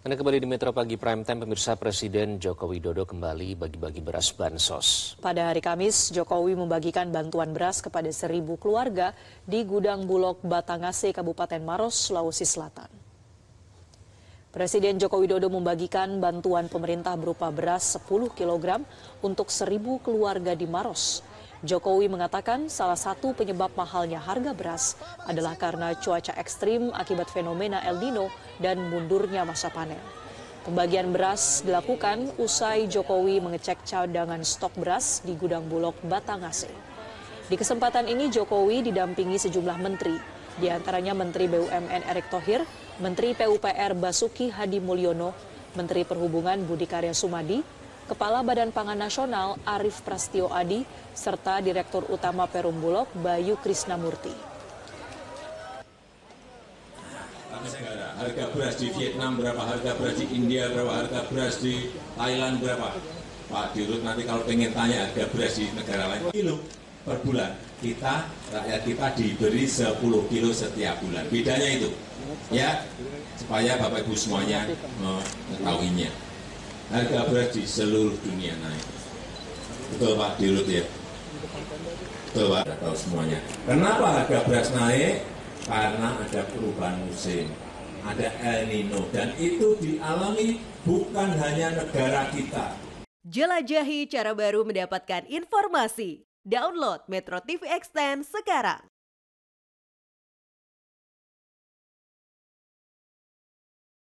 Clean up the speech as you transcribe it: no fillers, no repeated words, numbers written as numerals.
Anda kembali di Metro Pagi Prime Time, pemirsa. Presiden Joko Widodo kembali bagi-bagi beras bansos. Pada hari Kamis, Jokowi membagikan bantuan beras kepada 1.000 keluarga di Gudang Bulog Batangase, Kabupaten Maros, Sulawesi Selatan. Presiden Joko Widodo membagikan bantuan pemerintah berupa beras 10 kg untuk 1.000 keluarga di Maros. Jokowi mengatakan salah satu penyebab mahalnya harga beras adalah karena cuaca ekstrim akibat fenomena El Nino dan mundurnya masa panen. Pembagian beras dilakukan usai Jokowi mengecek cadangan stok beras di Gudang Bulog Batangase. Di kesempatan ini Jokowi didampingi sejumlah menteri, di antaranya Menteri BUMN Erick Thohir, Menteri PUPR Basuki Hadi Mulyono, Menteri Perhubungan Budi Karya Sumadi, Kepala Badan Pangan Nasional Arief Prasetyo Adi, serta Direktur Utama Perum Bulog Bayu Krisnamurti. Harga beras di Vietnam berapa, harga beras di India berapa, harga beras di Thailand berapa. Pak Dirut nanti kalau pengen tanya harga beras di negara lain, kilo per bulan. Rakyat kita diberi 10 kilo setiap bulan. Bedanya itu, ya, supaya Bapak Ibu semuanya mengetahuinya. Harga beras di seluruh dunia naik. Betul Pak Dirut ya? Betul Pak, tahu semuanya. Kenapa harga beras naik? Karena ada perubahan musim, ada El Nino, dan itu dialami bukan hanya negara kita. Jelajahi cara baru mendapatkan informasi. Download Metro TV Extend sekarang.